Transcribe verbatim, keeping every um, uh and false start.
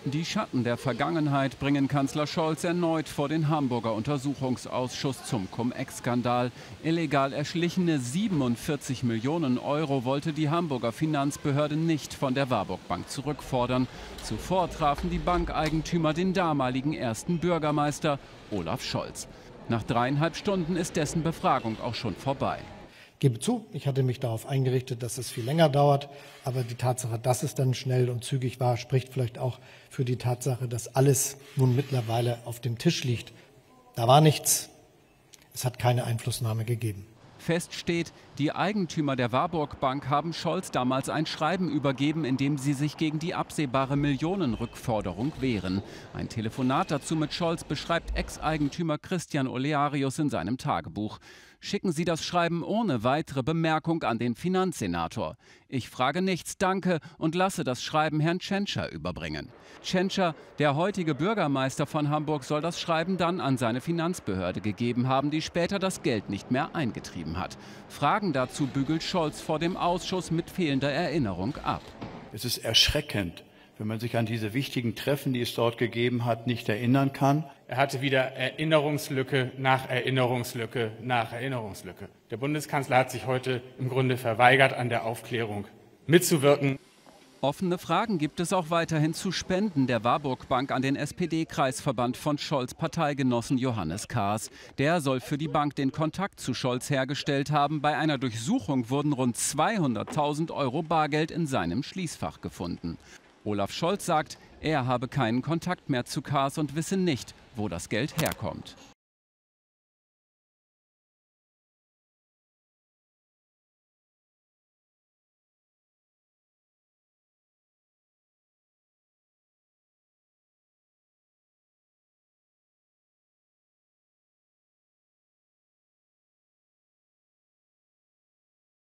Die Schatten der Vergangenheit bringen Kanzler Scholz erneut vor den Hamburger Untersuchungsausschuss zum Cum-Ex-Skandal. Illegal erschlichene siebenundvierzig Millionen Euro wollte die Hamburger Finanzbehörde nicht von der Warburg Bank zurückfordern. Zuvor trafen die Bankeigentümer den damaligen ersten Bürgermeister Olaf Scholz. Nach dreieinhalb Stunden ist dessen Befragung auch schon vorbei. Ich gebe zu, ich hatte mich darauf eingerichtet, dass es viel länger dauert. Aber die Tatsache, dass es dann schnell und zügig war, spricht vielleicht auch für die Tatsache, dass alles nun mittlerweile auf dem Tisch liegt. Da war nichts. Es hat keine Einflussnahme gegeben. Fest steht, die Eigentümer der Warburg Bank haben Scholz damals ein Schreiben übergeben, in dem sie sich gegen die absehbare Millionenrückforderung wehren. Ein Telefonat dazu mit Scholz beschreibt Ex-Eigentümer Christian Olearius in seinem Tagebuch. Schicken Sie das Schreiben ohne weitere Bemerkung an den Finanzsenator. Ich frage nichts, danke und lasse das Schreiben Herrn Tschentscher überbringen. Tschentscher, der heutige Bürgermeister von Hamburg, soll das Schreiben dann an seine Finanzbehörde gegeben haben, die später das Geld nicht mehr eingetrieben hat. Fragen dazu bügelt Scholz vor dem Ausschuss mit fehlender Erinnerung ab. Es ist erschreckend, wenn man sich an diese wichtigen Treffen, die es dort gegeben hat, nicht erinnern kann. Er hatte wieder Erinnerungslücke nach Erinnerungslücke nach Erinnerungslücke. Der Bundeskanzler hat sich heute im Grunde verweigert, an der Aufklärung mitzuwirken. Offene Fragen gibt es auch weiterhin zu Spenden der Warburg Bank an den S P D-Kreisverband von Scholz' Parteigenossen Johannes Kahrs. Der soll für die Bank den Kontakt zu Scholz hergestellt haben. Bei einer Durchsuchung wurden rund zweihunderttausend Euro Bargeld in seinem Schließfach gefunden. Olaf Scholz sagt, er habe keinen Kontakt mehr zu Kahrs und wisse nicht, wo das Geld herkommt.